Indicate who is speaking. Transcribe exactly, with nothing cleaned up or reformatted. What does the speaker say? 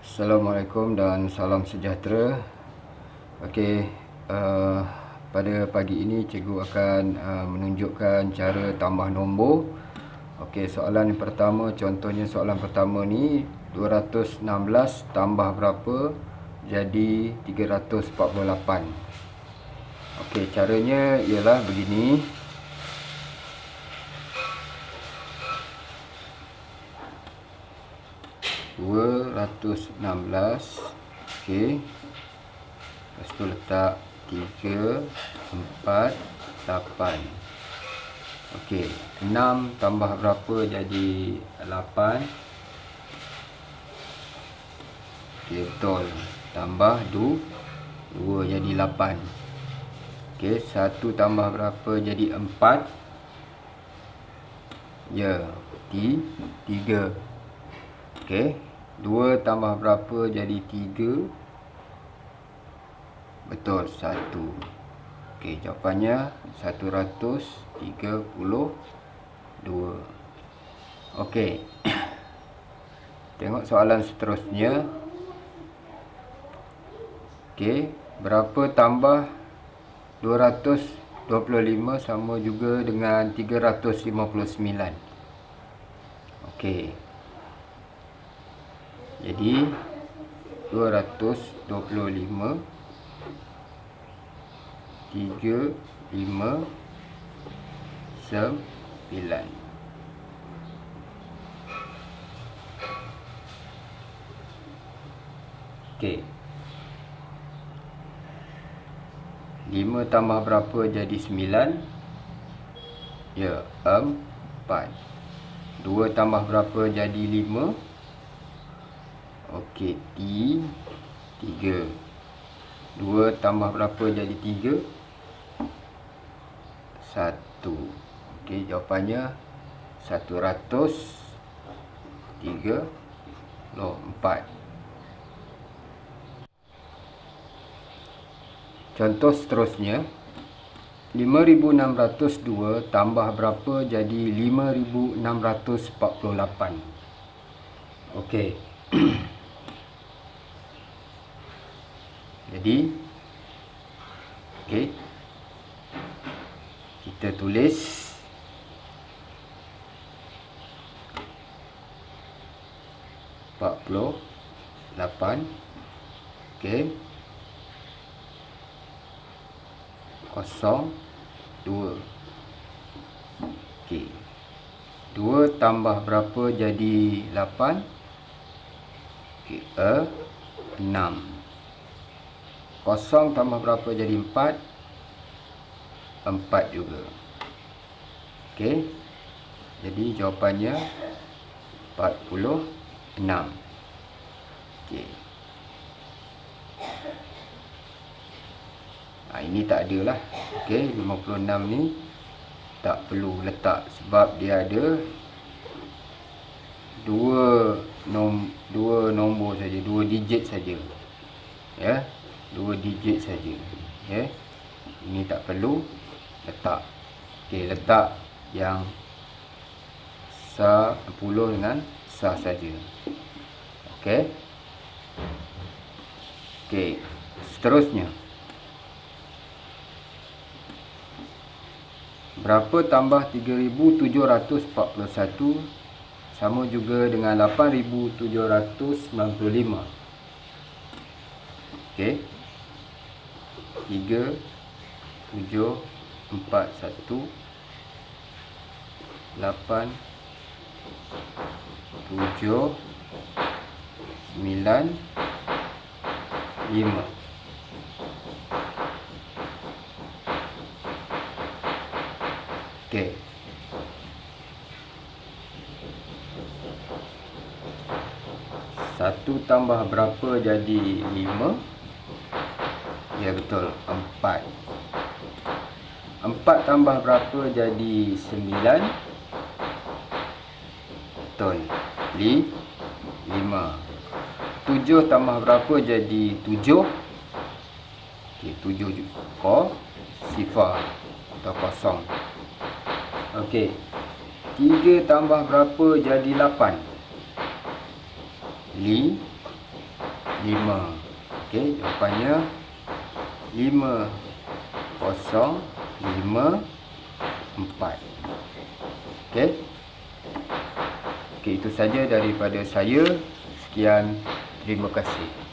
Speaker 1: Assalamualaikum dan salam sejahtera. Okey, uh, pada pagi ini cikgu akan uh, menunjukkan cara tambah nombor. Okey, soalan yang pertama, contohnya soalan pertama ni dua ratus enam belas tambah berapa jadi tiga ratus empat puluh lapan. Okey, caranya ialah begini. dua ratus enam belas, okey, lepas tu letak tiga, empat, lapan. Okey, enam tambah berapa jadi lapan. Okey, betul. Tambah dua jadi lapan. Okey, satu tambah berapa jadi empat. Ya, tiga. Okey, dua tambah berapa jadi tiga. Betul, satu. Okey, jawapannya seratus tiga puluh dua. Okey. Tengok soalan seterusnya. Okey, berapa tambah dua ratus dua puluh lima sama juga dengan tiga ratus lima puluh sembilan. Okey. Jadi dua ratus dua puluh lima, tiga, lima, sembilan. Okey. lima tambah berapa jadi sembilan? Ya, empat. dua tambah berapa jadi lima? Okey, tiga. dua tambah berapa jadi tiga? satu. Okey, jawapannya seratus tiga puluh empat. Contoh seterusnya, lima ribu enam ratus dua tambah berapa jadi lima ribu enam ratus empat puluh lapan. Okey. Jadi, okey, kita tulis empat puluh lapan. Okey, kosong dua. Okey, dua tambah berapa jadi lapan? Okey, enam. Kosong tambah berapa jadi empat? Empat juga. Okey, jadi jawapannya empat puluh enam. Okey. Ha, ini tak ada lah. Okey, lima puluh enam ni tak perlu letak sebab dia ada dua nom dua nombor saja, dua digit saja. Ya, dua digit saja. Ya. Ini tak perlu letak. Okey, letak yang sepuluh dengan sah saja. Okey. Okey, seterusnya. Berapa tambah tiga ribu tujuh ratus empat puluh satu sama juga dengan lapan ribu tujuh ratus sembilan puluh lima? Okey. tiga, tujuh, empat, satu, lapan, tujuh, sembilan, lima. Okey. Satu tambah berapa jadi lima? Ya, betul, empat. Empat tambah berapa jadi sembilan? Betul, lima. Tujuh tambah berapa jadi tujuh? Okey, tujuh juga. Ko, sifar atau kosong. Okey, tiga tambah berapa jadi lapan? Li, lima. Okey, jawapannya lima kosong lima empat. Okey. Okey, itu saja daripada saya. Sekian, terima kasih.